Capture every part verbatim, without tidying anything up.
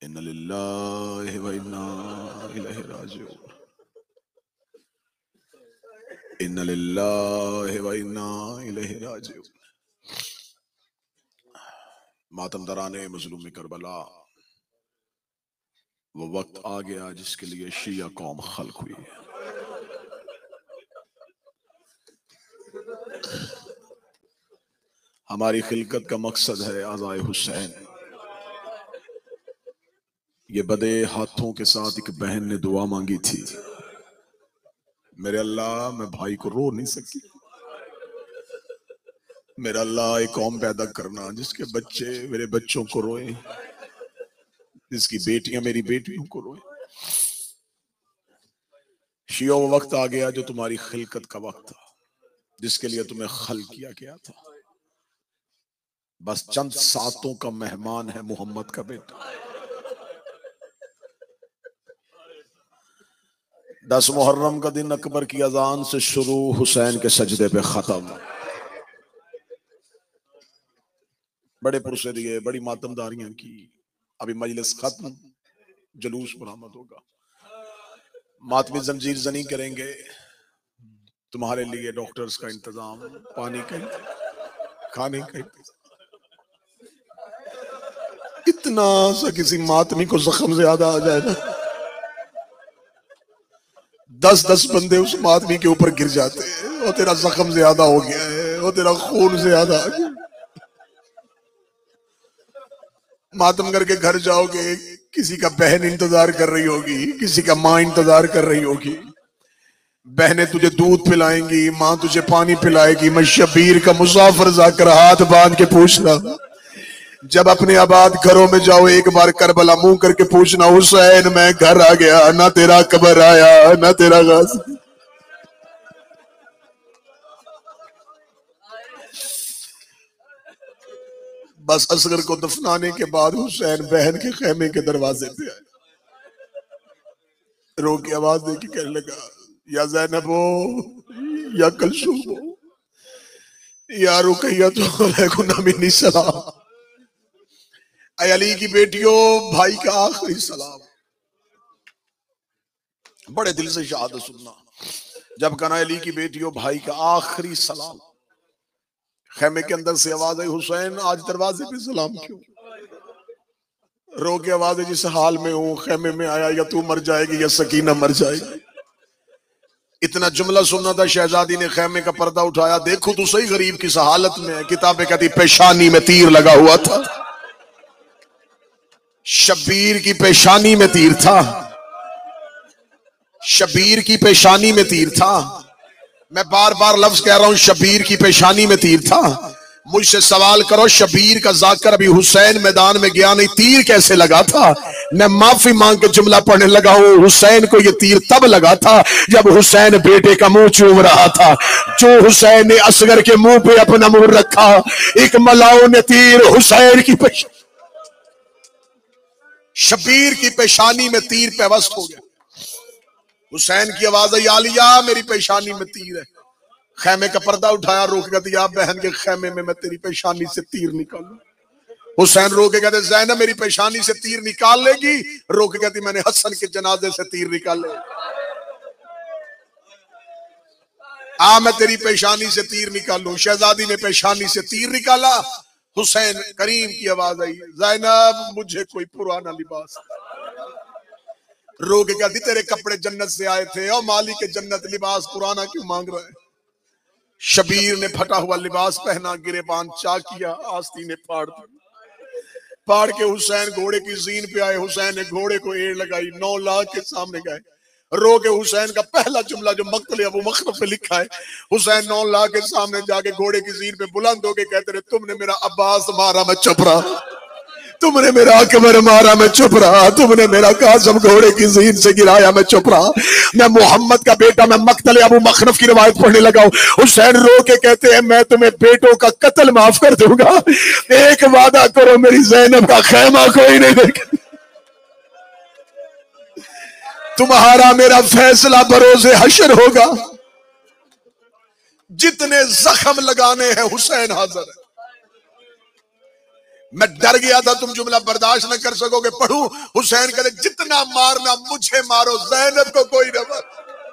इन्ना लिल्लाहि व इन्ना इलैहि राजिऊन। इन्ना लिल्लाहि व इन्ना इलैहि राजिऊन। मातम दराने मजलूम करबला, वो वक्त आ गया जिसके लिए शिया कौम खल्क हुई है। हमारी खिलकत का मकसद है आज़ाए हुसैन। ये बदे हाथों के साथ एक बहन ने दुआ मांगी थी, मेरे अल्लाह मैं भाई को रो नहीं सकी, मेरा अल्लाह एक कौम पैदा करना जिसके बच्चे मेरे बच्चों को रोए, जिसकी बेटियां मेरी बेटियों को रोए। शियो वो वक्त आ गया जो तुम्हारी खिलकत का वक्त था, जिसके लिए तुम्हें खल किया गया था। बस चंद सातों का मेहमान है मोहम्मद का बेटा। दस मुहर्रम का दिन अकबर की अजान से शुरू, हुसैन के सजदे पे खत्म। बड़े पुरसे दिए, बड़ी मातमदारियां की। अभी मजलिस खत्म, जुलूस बरामद होगा, मातमी जंजीर जनी करेंगे। तुम्हारे लिए डॉक्टर्स का इंतजाम, पानी का इंतजाम, खाने का इंतजाम। इतना सा किसी मातमी को जख्म ज्यादा आ जाए ना, दस दस बंदे उस मातमी के ऊपर गिर जाते हैं। वो तेरा जख्म ज्यादा हो गया है, वो तेरा खून ज्यादा आ गया। मातम करके घर जाओगे, किसी का बहन इंतजार कर रही होगी, किसी का माँ इंतजार कर रही होगी। बहनें तुझे दूध पिलाएंगी, माँ तुझे पानी पिलाएगी। मैं शबीर का मुसाफिर जाकर हाथ बांध के पूछना, जब अपने आबाद घरों में जाओ एक बार करबला मुंह करके पूछना, हुसैन मैं घर आ गया, ना तेरा कबर आया ना तेरा गाज़ी। बस असगर को दफनाने के बाद हुसैन बहन के खेमे के दरवाजे पे आए, रो की आवाज दे के कहने लगा, या ज़ैनबो या कलसूमो या रुकैया तो अलैकुम सलाम। ऐ अली की बेटियों, भाई का आखिरी सलाम। बड़े दिल से शहादत सुनना, जब कहना अली की बेटियों भाई का आखिरी सलाम। खेमे के अंदर से आवाज आई, हुसैन आज दरवाजे पे सलाम क्यों? रो के आवाज है, जिस हाल में हूं खेमे में आया, या तू मर जाएगी या सकीना मर जाएगी। इतना जुमला सुनना था, शहजादी ने खेमे का पर्दा उठाया, देखो तो सही गरीब किस हालत में है। किताबें कहती पेशानी में तीर लगा हुआ था, शबीर की पेशानी में तीर था, शबीर की पेशानी में तीर था। मैं बार बार लफ्ज कह रहा हूं, शबीर की पेशानी में तीर था। मुझसे सवाल करो, शबीर का जाकर अभी हुसैन मैदान में गया नहीं, तीर कैसे लगा था? मैं माफी मांग के जुमला पढ़ने लगा हूं, हुसैन को यह तीर तब लगा था जब हुसैन बेटे का मुंह चूम रहा था। जो हुसैन ने असगर के मुंह पे अपना मुंह रखा, एक मलाओ ने तीर हुसैन की पेश शबीर की पेशानी में तीर पेवस्त हो गया। हुसैन की आवाज आई, आलिया मेरी पेशानी में तीर है। खेमे का पर्दा उठाया, रोक के दिया, बहन के खेमे में मैं तेरी पेशानी से तीर निकालू। हुसैन रो के कहते, ज़ैनब मेरी पेशानी से तीर निकाल लेगी? रो के कहती, मैंने हसन के जनाजे से तीर निकाले। आ मैं तेरी पेशानी से तीर निकालू। शहजादी ने पेशानी से तीर निकाला। हुसैन करीम की आवाज आई, ज़ैनब मुझे कोई पुराना लिबास। रो के कहती, तेरे कपड़े जन्नत से आए थे, और मालिक के जन्नत लिबास पुराना क्यों मांग रहा है? शबीर ने फटा हुआ लिबास पहना, गिरेबान चा किया, आस्तीन ने फाड़ दी। फाड़ के हुसैन घोड़े की जीन पे आए। हुसैन ने घोड़े को एड़ लगाई, नौ लाख के सामने गए। रो के हुसैन का पहला जुमला जो मक्तल अबू मखरफ पे लिखा है, हुसैन नौ लाख के सामने जाके घोड़े की जीन पे बुलंद होके कहते रहे, तुमने मेरा अब्बास मारा मैं चुप रहा, तुमने मेरा अकबर मारा मैं चुप रहा, तुमने मेरा कासिम घोड़े की जीन से गिराया मैं चुप रहा। मैं मोहम्मद का बेटा, मैं मक्तल अबू मखरफ की रिवायत पढ़ने लगा हूं। हुसैन रो के कहते हैं, मैं तुम्हें बेटों का कत्ल माफ कर दूंगा, एक वादा करो मेरी ज़ैनब का खैमा कोई नहीं देखेगा। तुम्हारा मेरा फैसला बरोज़े हशर होगा। जितने जख्म लगाने हैं हुसैन हाजिर है। मैं डर गया था तुम जुमला बर्दाश्त न कर सकोगे। पढ़ू, हुसैन कहते जितना मारना मुझे मारो, ज़ैनब को कोई न मार,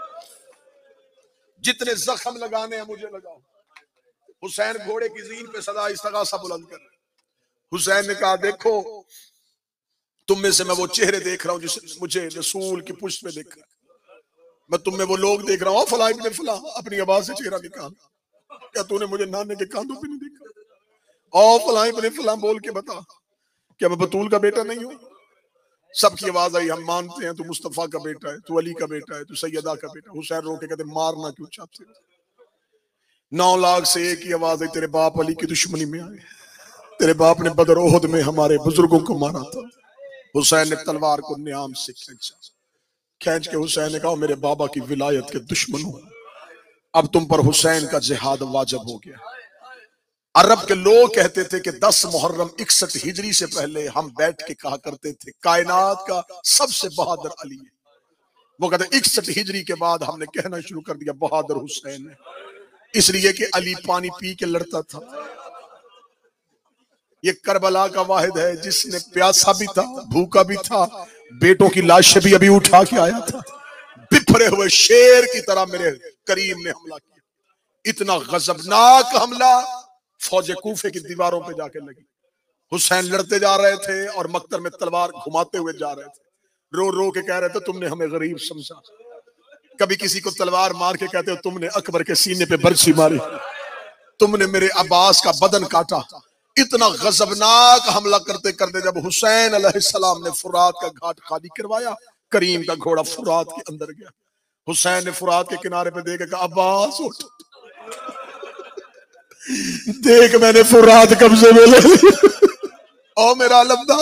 जितने जख्म लगाने हैं मुझे लगाओ। हुसैन घोड़े की ज़ीन पे सदा इस्तगासा बुलंद कर। हुसैन ने कहा देखो तुम में से मैं वो चेहरे देख रहा हूं जिसे मुझे रसूल की पुष्ट में देख रहा, मैं तुम में वो लोग देख रहा हूं। फला इब्ने फला, अपनी आवाज से चेहरा निकाल, क्या तूने मुझे नाने के कांधों पे नहीं देखा? ओ फला इब्ने फला बोल के बता, क्या मैं बतूल का बेटा नहीं हूं? सबकी आवाज आई, हम मानते हैं तू मुस्तफा का बेटा है, तू अली का बेटा है, तू सैयदा का बेटा। हुसैन रो के कहते मारना क्यों चाहते? नौ लाख से एक ही आवाज आई, तेरे बाप अली की दुश्मनी में आए, तेरे बाप ने बदर ओहद में हमारे बुजुर्गों को मारा था। हुसैन ने तलवार को न्याम से खींचा, खींच के हुसैन ने कहा मेरे बाबा की विलायत के दुश्मन हो, अब तुम पर हुसैन का जिहाद वाजिब हो गया। अरब के लोग कहते थे कि दस मुहर्रम इकसठ हिजरी से पहले हम बैठ के कहा करते थे कायनात का सबसे बहादुर अली है। वो कहते इकसठ हिजरी के बाद हमने कहना शुरू कर दिया बहादुर हुसैन है, इसलिए कि अली पानी पी के लड़ता था। ये करबला का वाहिद है जिसने प्यासा भी था, भूखा भी था, बेटों की लाशें भी अभी उठा के आया था। बिफरे हुए शेर की तरह मेरे करीम ने हमला किया, इतना गजबनाक हमला फौजे कूफे की दीवारों पे जाके लगी। हुसैन लड़ते जा रहे थे और मक्तर में तलवार घुमाते हुए जा रहे थे, रो रो के कह रहे थे तुमने हमें गरीब समझा। कभी किसी को तलवार मार के कहते हो तुमने अकबर के सीने पे बरछी मारी, तुमने मेरे अब्बास का बदन काटा। इतना गजबनाक हमला करते करते जब हुसैन अलैहिस्सलाम ने फुरात का घाट खाली करवाया, करीम का घोड़ा फुरात के अंदर गया। हुसैन ने फुरात के किनारे पे देख कहा अब्बास उठ, देख मैंने फुरात कब्जे में ले ली, ओ मेरा लब्दा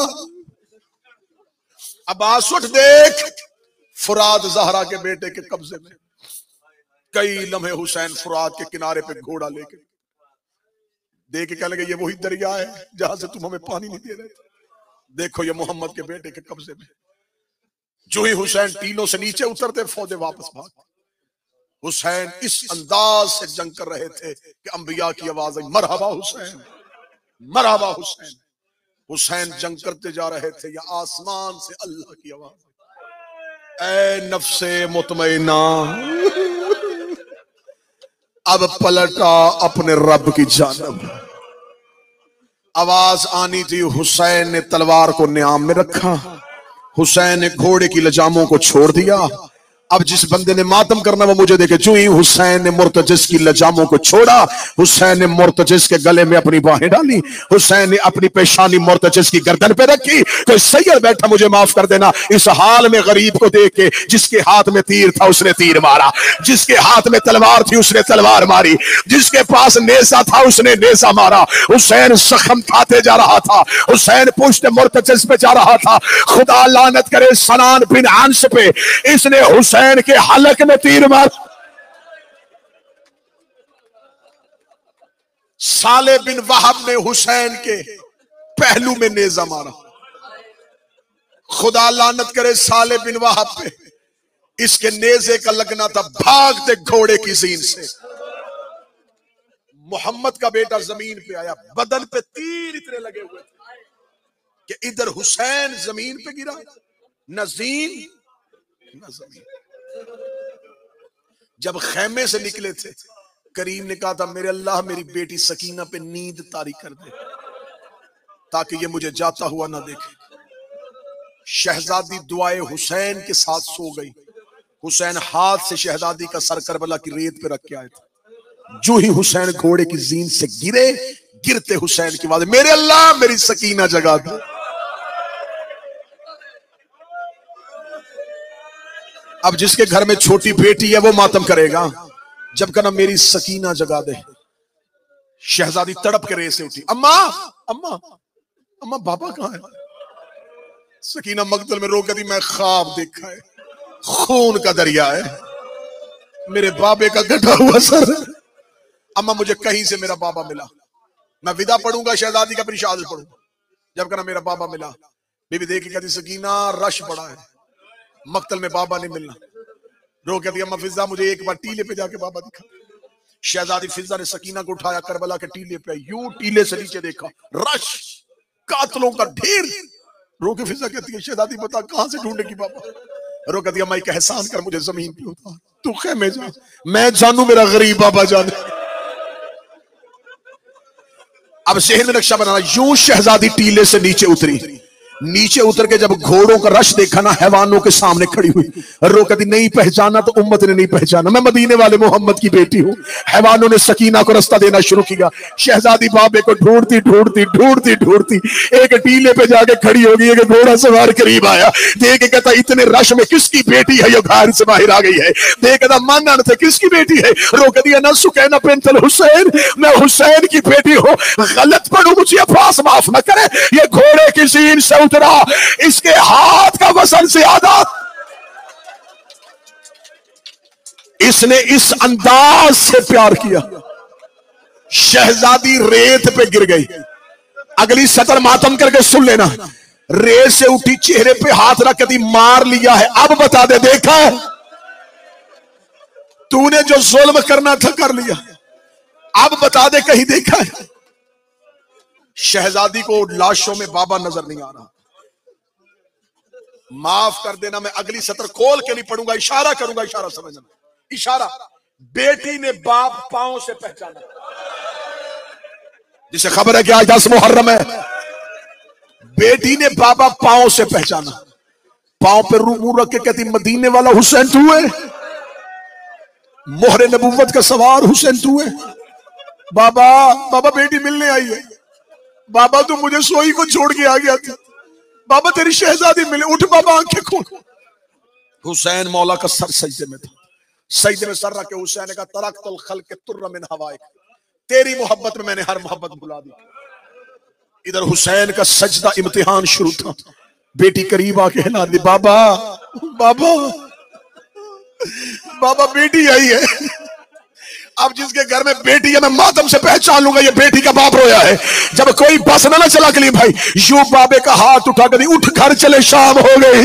अब्बास उठ, देख फुरात ज़हरा के बेटे के कब्जे में। कई लम्हे हुसैन फुरात के किनारे पे घोड़ा लेके देख के कहने लगे ये वही दरिया है जहां से तुम हमें पानी नहीं दे रहे थे, देखो ये मोहम्मद के बेटे के कब्जे में। जो ही हुसैन टीलों से नीचे उतरते फौजे वापस भाग। हुसैन इस अंदाज से जंग कर रहे थे कि अंबिया की आवाज आई मरहबा हुसैन, मरहबा हुसैन। हुसैन जंग करते जा रहे थे, या आसमान से अल्लाह की आवाज, ऐ नफ्से मुतमइन्ना अब पलटा अपने रब की जानब। आवाज आनी थी, हुसैन ने तलवार को न्याम में रखा, हुसैन ने घोड़े की लजामों को छोड़ दिया। अब जिस बंदे ने मातम करना वो मुझे देखे। जो ही हुसैन ने मुर्तजिस की लजामों को छोड़ा, हुसैन ने मुर्तजिस के गले में अपनी बाहें डाली, हुसैन ने अपनी पेशानी मुर्तजिस की गर्दन पे रखी। कोई सैयद बैठा मुझे माफ कर देना, इस हाल में गरीब को देख के, जिसके हाथ में तीर था उसने तीर मारा, जिसके हाथ में तलवार थी उसने तलवार मारी, जिसके पास नेजा था उसने नेजा मारा। हुसैन जख्म खाते जा रहा था, हुसैन पुष्ट मुर्तजिस पे जा रहा था। खुदा लानत करे सनान बिन अंस पे, इसने हुसैन के हलक में तीर मार। साले बिन वहाब ने हुसैन के पहलू में नेजा मारा। खुदा लानत करे साले बिन वहाब पे, इसके नेजे का लगना था भागते घोड़े की जीन से। मोहम्मद का बेटा जमीन पे आया, बदन पे तीर इतने लगे हुए थे कि इधर हुसैन जमीन पे गिरा, न जीन न जमीन। जब खैमे से निकले थे, करीम ने कहा था मेरे अल्लाह मेरी बेटी सकीना पे नींद तारी कर दे ताकि ये मुझे जाता हुआ ना देखे। शहजादी दुआए हुसैन के साथ सो गई। हुसैन हाथ से शहजादी का सर करबला की रेत पे रख के आए थे। जो ही हुसैन घोड़े की जीन से गिरे, गिरते हुसैन की आवाज मेरे अल्लाह मेरी सकीना जगा दे। अब जिसके घर में छोटी बेटी है वो मातम करेगा, जब कहना मेरी सकीना जगा दे। शहजादी तड़प के रेस से उठी, अम्मा अम्मा अम्मा बाबा कहाँ है? सकीना मकतल में रो कर दी मैं ख्वाब देखा है, खून का दरिया है, मेरे बाबे का कटा हुआ सर। अम्मा मुझे कहीं से मेरा बाबा मिला, मैं विदा पढ़ूंगा शहजादी का, फिर शहादत पढ़ूंगा। जब कहना मेरा बाबा मिला, बीबी देख के कहती सकीना रश बड़ा है, मकतल में बाबा नहीं मिलना। रो कहती अम्मा फिजा मुझे एक बार टीले पे जाके बाबा दिखा। शहजादी फिजा ने सकीना को उठाया, करबला के टीले पे, यूं टीले से नीचे देखा, रश कातलों का ढेर। रो के फिजा कहती है शहजादी बता कहां से ढूंढेगी बाबा। रो कहती है मैं एक एहसान कर मुझे जमीन पे उतार, तू खेमे जा, मैं जानू मेरा गरीब बाबा जाने। अब शहर में नक्शा बनाना, यूं शहजादी टीले से नीचे उतरी। नीचे उतर के जब घोड़ों का रश देखा ना, हैवानों के सामने खड़ी हुई, रो कहती नहीं पहचाना तो उम्मत ने नहीं पहचाना, मैं मदीने वाले मोहम्मद की बेटी हूं। हैवानों ने सकीना को रास्ता देना शुरू किया। शहजादी बाबे को ढूंढती ढूंढती ढूंढती ढूंढती एक टीले पे जाके खड़ी हो गई। एक घोड़ा सवार करीब आया, देख के कहता इतने रश में किसकी बेटी है ये घर से बाहर आ गई है। देख कहता मानन से किसकी बेटी है। रो कहती है ना सुकैना बिन्त हुसैन, मैं हुसैन की बेटी हूं। गलत पढ़ू मुझे अब्बास माफ न करे, ये घोड़े की सीन से उतरा, इसके हाथ का वजन ज्यादा। इसने इस अंदाज से प्यार किया, शहजादी रेत पे गिर गई। अगली सतर मातम करके सुन लेना, रेत से उठी, चेहरे पे हाथ रख के मार लिया है, अब बता दे देखा है तूने जो जुल्म करना था कर लिया, अब बता दे कहीं देखा है। शहजादी को लाशों में बाबा नजर नहीं आ रहा। माफ कर देना, मैं अगली सत्र खोल के नहीं पढ़ूंगा, इशारा करूंगा, इशारा समझना। इशारा, बेटी ने बाप पांव से पहचाना, जिसे खबर है कि आज दस मुहर्रम है। बेटी ने बाबा पांव से पहचाना, पांव पे रू रख के कहती मदीने वाला हुसैन तू है, मोहरे नबुव्वत का सवार हुसैन तू है। बाबा बाबा बेटी मिलने आई है। बाबा तू मुझे सोई को छोड़ के आ गया था, बाबा तेरी शहजादी मिले, उठ बाबा आंखें खोल। हुसैन मौला का सर सजदे में था, सजदे में सर रख के हुसैन ने कहा तरक्तुल खल्क़ तुर्रा मिन हवाइक, तेरी मोहब्बत में मैंने हर मोहब्बत भुला दी। इधर हुसैन का सजदा इम्तिहान शुरू था। बेटी करीब आके हिला दी, बाबा बाबा बाबा बेटी आई है। अब जिसके घर में बेटी है मैं मातम से पहचान लूंगा ये बेटी का बाप रोया है। जब कोई बस ना ना चला के लिए भाई, यूं बाबे का हाथ उठा कर उठ घर चले शाम हो गई,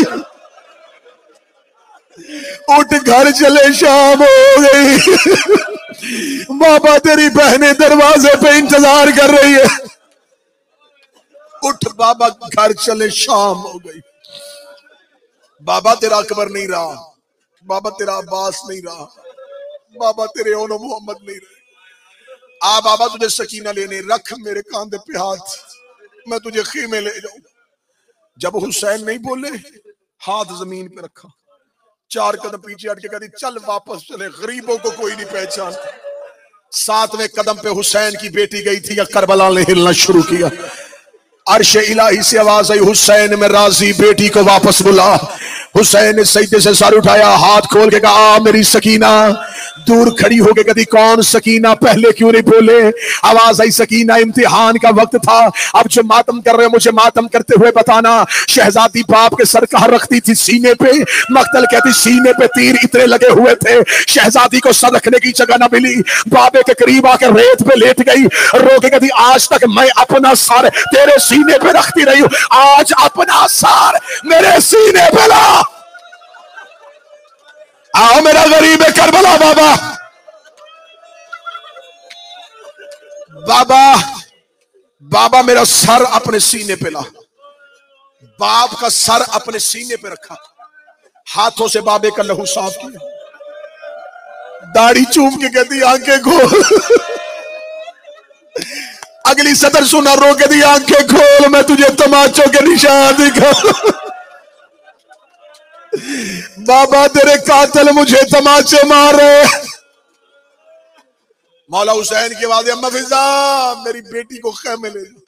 उठ घर चले शाम हो गई। बाबा तेरी बहनें दरवाजे पे इंतजार कर रही है, उठ बाबा घर चले शाम हो गई। बाबा तेरा अकबर नहीं रहा, बाबा तेरा अब्बास नहीं रहा, बाबा तेरे ओनो मोहम्मद नहीं रहे। आ बाबा तुझे सकीना लेने, रख मेरे कांधे पे हाथ, मैं तुझे खीमे ले जाऊं। जब हुसैन नहीं बोले, हाथ जमीन पे रखा, चार कदम पीछे हट के कहती चल वापस चले, गरीबों को कोई नहीं पहचानता। सातवें कदम पे हुसैन की बेटी गई थी, या करबला ने हिलना शुरू किया। अर्श इलाही से आवाज आई हुसैन में राजी, बेटी को वापस बुला। हुसैन ने सजदे से सर उठाया, हाथ खोल के कहा आ मेरी सकीना। दूर खड़ी होके कहती कौन सकीना, पहले क्यों नहीं बोले। आवाज आई सकीना इम्तिहान का वक्त था, अब जो मातम कर रहे हो मुझे मातम करते हुए बताना। शहजादी बाप के सर कहां रखती थी, सीने पे। मक्तल कहती सीने पे तीर इतने लगे हुए थे, शहजादी को सर रखने की जगह ना मिली। बाबे के करीब आकर रेत पे लेट गई, रो के कहती आज तक मैं अपना सर तेरे सीने पे रखती रही हूं, आज अपना सर मेरे सीने पे ला। आओ मेरा गरीब है करबला बाबा। बाबा बाबा मेरा सर अपने सीने पे ला। बाप का सर अपने सीने पे रखा, हाथों से बाबे का लहू साफ किया, दाढ़ी चूम के कहती आंखें खोल। अगली सदर सुना, रो के दी आंखें खोल, मैं तुझे तमाचों के निशान दिखा। बाबा तेरे कातिल मुझे तमाचे मार रहे। मौला हुसैन की आवाज, अम्मा फिजा मेरी बेटी को खेमे ले जाओ।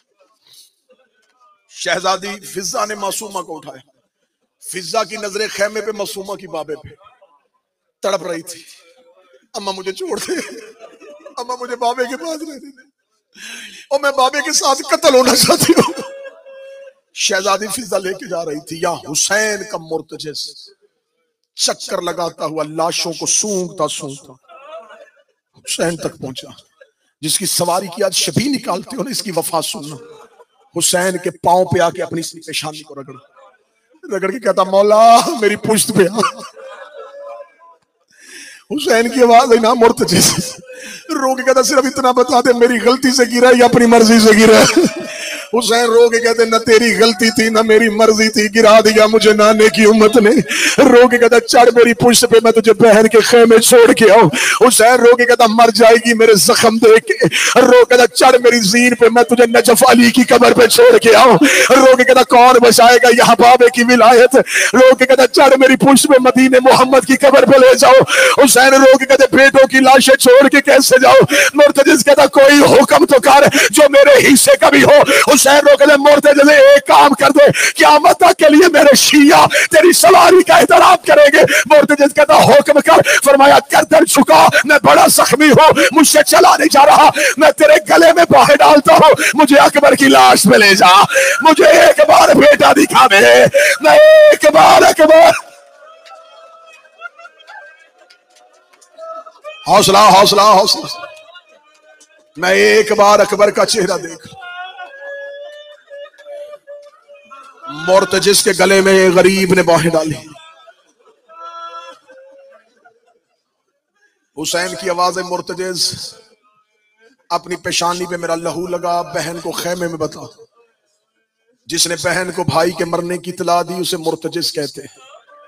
शहजादी फिजा ने मासूमा को उठाया। फिजा की नजरें खेमे पे, मासूमा की बाबे पे। तड़प रही थी, अम्मा मुझे छोड़ दे, अम्मा मुझे बाबे के पास रहने दे, और मैं बाबे के साथ कत्ल होना चाहती हूँ। शहजादी फिजा लेके जा रही थी, या हुसैन का मुर्तजिस चक्कर लगाता हुआ लाशों को सूंघता सूंघता हुसैन तक पहुंचा, जिसकी सवारी की आज शबी निकालते हो ना, इसकी वफा सुनना। हुसैन के पांव पे आके अपनी पेशानी को रगड़ रगड़ के कहता मौला मेरी पुश्त पे आ। हुसैन की आवाज है ना मुर्तजिस, रो के कहता सिर्फ इतना बता दे मेरी गलती से गिरा या अपनी मर्जी से गिरा। हुसैन रो के कहते न तेरी गलती थी ना मेरी मर्जी थी, गिरा दिया मुझे नाने की उम्मत ने। रो के कहता चढ़ मेरी पुश्त पे, मैं तुझे बहन के खेमे छोड़ के आऊं। हुसैन रो के कहता मर जाएगी मेरे जख्म देख के। रो के कहता चढ़ मेरी जीन पे, मैं तुझे नजफ अली की कब्र पे छोड़ के आऊं। रो के कहता कौन बचाएगा यहाँ बाबे की विलायत। रो के कहता चढ़ मेरी पुश्त पे, मदीने मोहम्मद की कब्र पे ले जाओ। हुसैन रो के कहते बेटों की लाशें छोड़ के कैसे जाओ। मुर्तजिज कहता कोई हुक्म तो कर जो मेरे हिस्से का भी हो। हुसैन रो कहते मुर्तजिज एक काम कर दे, क़यामत तक के लिए मेरे शिया तेरी सवारी का एहतराम करेंगे। मुर्तजिज कहता हुक्म कर। फरमाया गर्दन झुका, मैं बड़ा जख्मी हूं, मुझसे चला नहीं जा रहा, मैं तेरे गले में बाहें डालता हूं, मुझे अकबर की लाश में ले जा, मुझे एक बार बेटा दिखा दे, मैं एक बार अकबर। हौसला हौसला हौसला, मैं एक बार अकबर का चेहरा देख। मुर्तजिज के गले में गरीब ने बाहें डाली। हुसैन की आवाज है मुर्तजिज अपनी पेशानी पे मेरा लहू लगा, बहन को खेमे में बता। जिसने बहन को भाई के मरने की इतला दी उसे मुर्तजिज कहते हैं।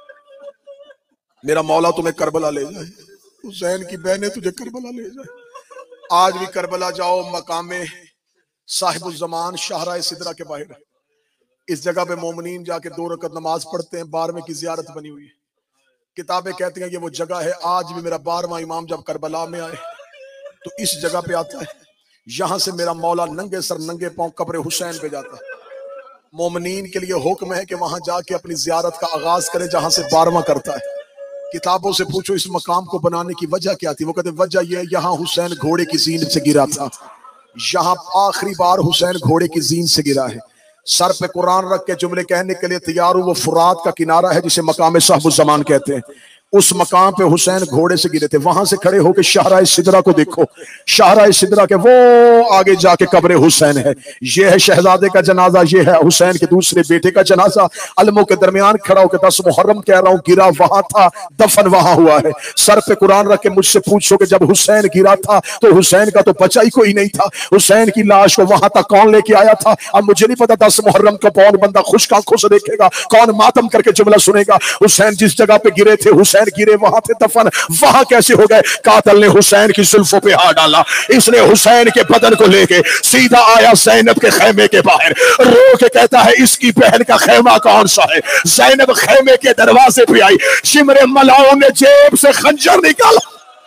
मेरा मौला तुम्हें करबला ले जाए, हुसैन की बहनें तुझे करबला ले जाए। आज भी करबला जाओ, मकामे साहिबुज़्ज़मान शाहराए सिदरा के बाहर, इस जगह पे मोमिनीन जाके दो रकत नमाज पढ़ते हैं। बारहवें की जियारत बनी हुई है, किताबें कहती हैं ये वो जगह है। आज भी मेरा बारहवां इमाम जब करबला में आए तो इस जगह पे आता है। यहां से मेरा मौला नंगे सर नंगे पांव कब्र हुसैन पे जाता है। मोमिनीन के लिए हुक्म है कि वहां जाके अपनी जियारत का आगाज करे जहां से बारहवां करता है। किताबों से पूछो इस मकाम को बनाने की वजह क्या थी। वो कहते वजह यह है यहाँ हुसैन घोड़े की जीन से गिरा था, यहाँ आखिरी बार हुसैन घोड़े की जीन से गिरा है। सर पे कुरान रख के जुमले कहने के लिए तैयार हूं। वो फुरात का किनारा है जिसे मकाम साहिबुज़्ज़मान कहते हैं। उस मकाम पे हुसैन घोड़े से गिरे थे। वहां से खड़े होकर शाहराए सिदरा को देखो, शाहराए सिदरा के वो आगे जाके कब्र हुसैन है। ये है शहजादे का जनाजा, ये है हुसैन के दूसरे बेटे का जनाजा। अलमों के दरमियान खड़ा होकर दस मुहर्रम कह रहा हूं, गिरा वहां था, दफन वहां हुआ है। सर पे कुरान रख के मुझसे पूछो कि जब हुसैन गिरा था तो हुसैन का तो बचा ही कोई नहीं था, हुसैन की लाश को वहां तक कौन लेके आया था। अब मुझे नहीं पता दस मुहर्रम का कौन बंदा खुश आंखों से देखेगा, कौन मातम करके जुमला सुनेगा। हुसैन जिस जगह पे गिरे थे, हुसैन गिरे वहां थे, दफन वहां कैसे हो गए। कातिल ने हुसैन की जुल्फों पे हाथ डाला, इसने हुसैन के बदन को लेके सीधा आया ज़ैनब के खेमे के बाहर, रो के कहता है इसकी बहन का खेमा कौन सा है। ज़ैनब खेमे के दरवाजे पे आई, शिमरे मलाओं ने जेब से खंजर निकाला।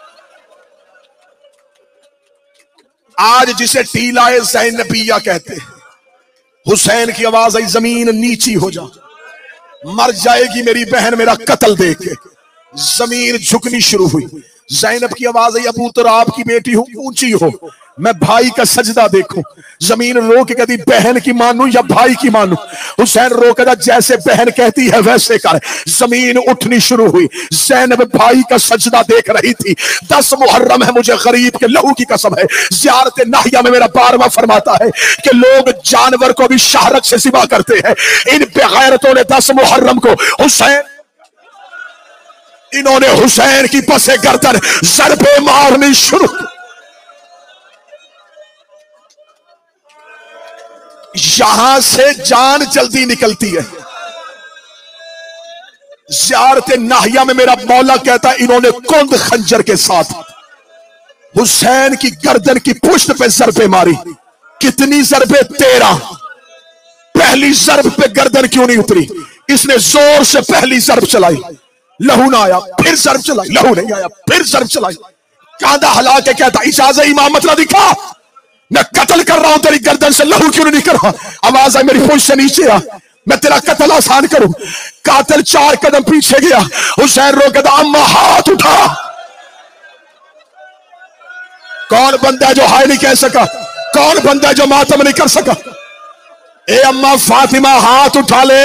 आज जिसे टीलाए ज़ैनबिया कहते हैं, हुसैन की आवाज आई जमीन नीची हो जा, मर जाएगी मेरी बहन मेरा कत्ल देख के। जमीन झुकनी शुरू हुई। ज़ैनब की आवाज आई अबू तुराब की बेटी हूं, ऊंची हो, मैं भाई का सजदा देखूं। जमीन रो के कहती बहन की मानू या भाई की मानू। हुसैन रो के जैसे बहन कहती है वैसे कर। जमीन उठनी शुरू हुई। ज़ैनब भाई का सजदा देख रही थी। दस मुहर्रम है, मुझे गरीब के लहू की कसम है। ज़ियारत नाहिया में मेरा बारहवां फरमाता है कि लोग जानवर को भी शाहरत से सिवा करते हैं। इन बेगैरतों ने दस मुहर्रम को हुसैन इन्होंने हुसैन की पसे गर्दन ज़रबे मारनी शुरू। यहां से जान जल्दी निकलती है। ज़ियारत नाहिया में मेरा मौला कहता है इन्होंने कुंद खंजर के साथ हुसैन की गर्दन की पुष्ट पे ज़रबे मारी। कितनी ज़रबे? तेरह। पहली ज़रब पे गर्दन क्यों नहीं उतरी? इसने जोर से पहली ज़रब चलाई, लहू ना आया, फिर ज़रब चलाई, लहू नहीं आया, फिर ज़रब चलाई। कांधा हला के कहता इजाज़त इमामत ना दिखा, मैं कत्ल कर रहा हूं तेरी गर्दन से, लहू क्यों नहीं निकल रहा। आवाज आई मेरी पुष्ट से नीचे आ, मैं तेरा कत्ल आसान करूं। कातिल चार कदम पीछे गया। हुसैन रो कहता अम्मा हाथ उठा। कौन बंदा है जो हाय नहीं कह सका? कौन बंदा है जो मातम नहीं कर सका? ए अम्मा फातिमा हाथ उठा ले।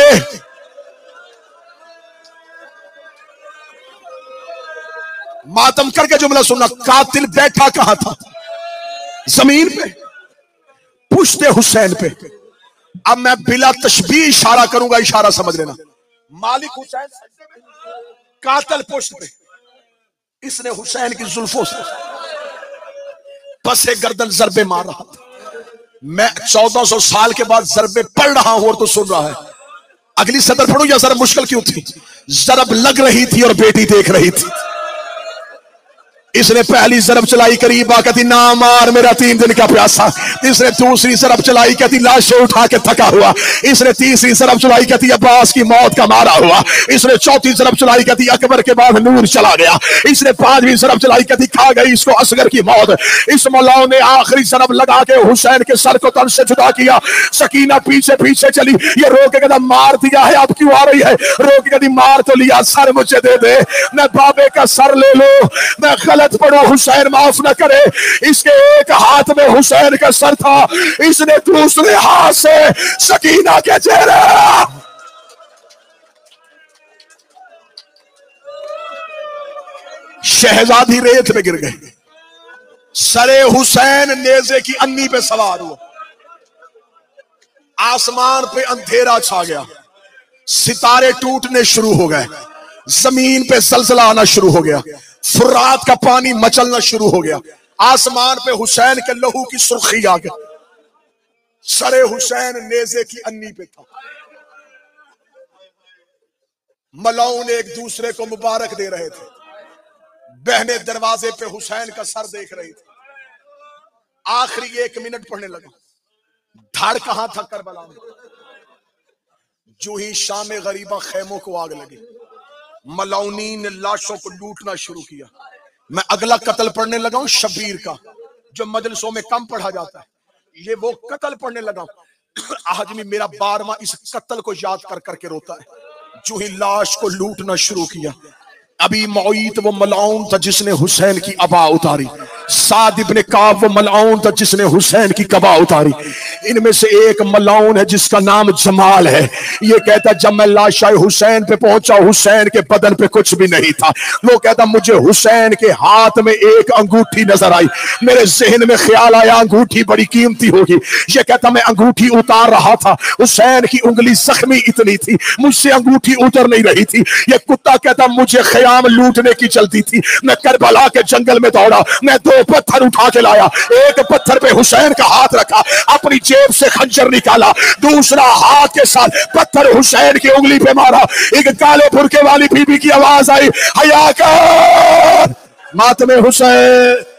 मातम करके जुमला सुनना। कातिल बैठा कहां था? जमीन पे, पुश्ते हुसैन पे। अब मैं बिला तशबीह इशारा करूंगा, इशारा समझ लेना। मालिक हुसैन, कातिल पुश्त पे। इसने हुसैन की जुल्फों से पसे गर्दन ज़रबे मार रहा था। मैं चौदह सौ साल के बाद ज़रबे पढ़ रहा हूं और तो सुन रहा है। अगली सदर पढ़ू या जरा मुश्किल क्यों थी? ज़रब लग रही थी और बेटी देख रही थी। इसने पहली ज़रब चलाई, करीब आ कहती ना मार मेरा तीन दिन का प्यासा। इसने दूसरी ज़रब चलाई, कहती लाशें उठा के थका हुआ। इसने तीसरी ज़रब चलाई, कहती अब्बास की मौत का मारा हुआ। इसने चौथी ज़रब चलाई, कहती अकबर के बाद नूर चला गया। इसने पांचवी ज़रब चलाई, कहती खा गई इसको असगर की मौत। इस मौलाओं ने आखिरी ज़रब लगा के हुसैन के सर को तन से जुदा किया। सकीना पीछे पीछे चली, ये रो के कहता मार दिया है अब क्यों आ रही है? रो के कहती मार तो लिया, सर मुझे दे दे, मैं बाबे का सर ले लो, मैं गलत पड़ो, हुसैन माफ न करे। इसके एक हाथ में हुसैन का सर था, इसने दूसरे हाथ से सकीना के चेहरे। शहजादी रेत में गिर गई। सरे हुसैन नेज़े की अन्नी पे सवार हुआ। आसमान पे अंधेरा छा गया, सितारे टूटने शुरू हो गए, जमीन पे जलजला आना शुरू हो गया, फुरात का पानी मचलना शुरू हो गया। आसमान पे हुसैन के लहू की सुर्खी आ गई। सरे हुसैन नेज़े की अन्नी पे था। मलाओं ने एक दूसरे को मुबारक दे रहे थे। बहने दरवाजे पे हुसैन का सर देख रही थी। आखिरी एक मिनट पढ़ने लगा। धड़ कहां था करबला में? जो ही शाम गरीबा खैमों को आग लगी, मलाउनी ने लाशों को लूटना शुरू किया। मैं अगला कत्ल पढ़ने लगा हूं शबीर का, जो मजलिसों में कम पढ़ा जाता है। ये वो कत्ल पढ़ने लगा हूं। आज भी मेरा बारहवां इस कत्ल को याद कर करके रोता है। जो ही लाश को लूटना शुरू किया, अभी मौईत वो मलाउन था जिसने हुसैन की अबा उतारी। साद इब्ने काब वो मलाउन था जिसने हुसैन की कबा उतारी। इनमें से एक मलाउन है जिसका नाम जमाल है। ये कहता जब मैं लाशाए हुसैन पे पहुंचा, हुसैन के बदन पे कुछ भी नहीं था। वो कहता मुझे हुसैन के हाथ में एक अंगूठी नजर आई। मेरे जहन में ख्याल आया अंगूठी बड़ी कीमती होगी। ये कहता मैं अंगूठी उतार रहा था, हुसैन की उंगली जख्मी इतनी थी, मुझसे अंगूठी उतर नहीं रही थी। ये कुत्ता कहता मुझे ख्याम लूटने की चलती थी। मैं करबला के जंगल में दौड़ा, मैं दो पत्थर उठा के लाया। एक पत्थर पे हुसैन का हाथ रखा, अपनी जेब से खंजर निकाला, दूसरा हाथ के साथ पत्थर हुसैन की उंगली पे मारा। एक काले बुर्के वाली बीबी की आवाज आई, हया कर मातमे हुसैन।